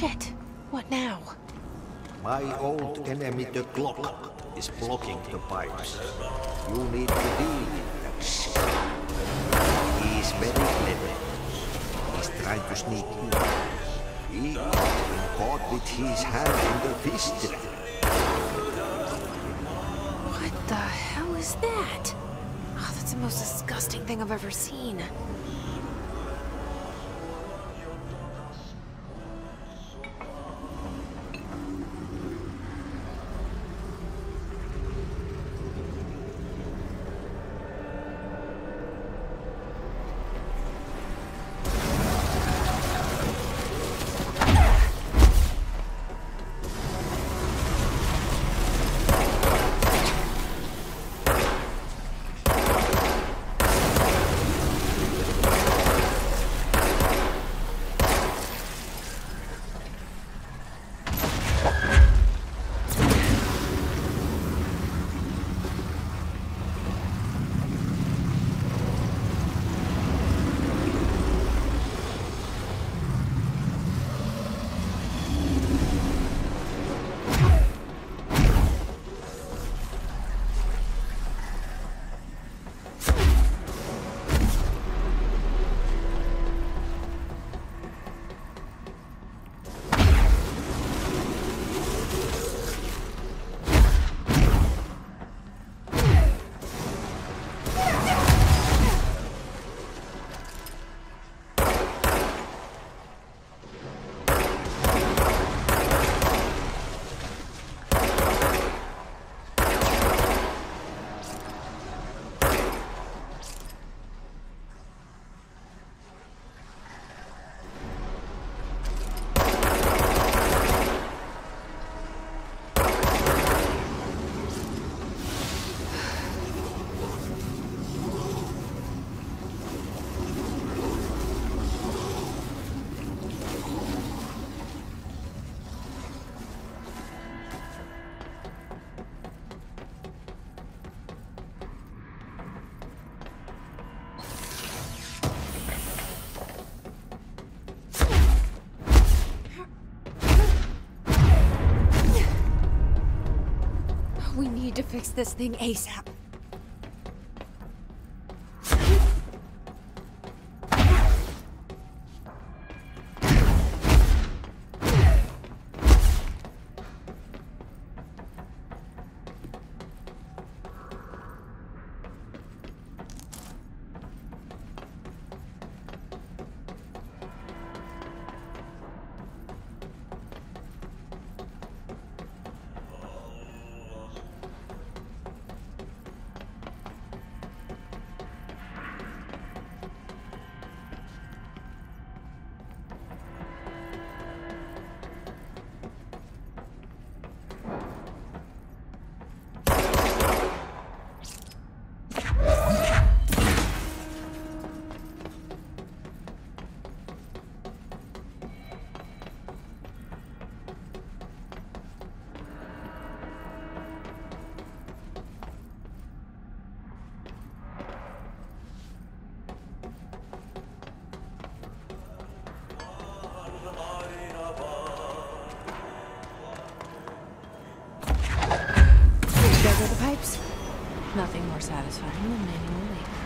Shit. What now? My old enemy, the clock, is blocking the pipes. You need to deal with that shit. He's very clever. He's trying to sneak you. He got been caught with his hand in the fist. What the hell is that? Oh, that's the most disgusting thing I've ever seen. We need to fix this thing ASAP. Those are the pipes. Nothing more satisfying than manual labor.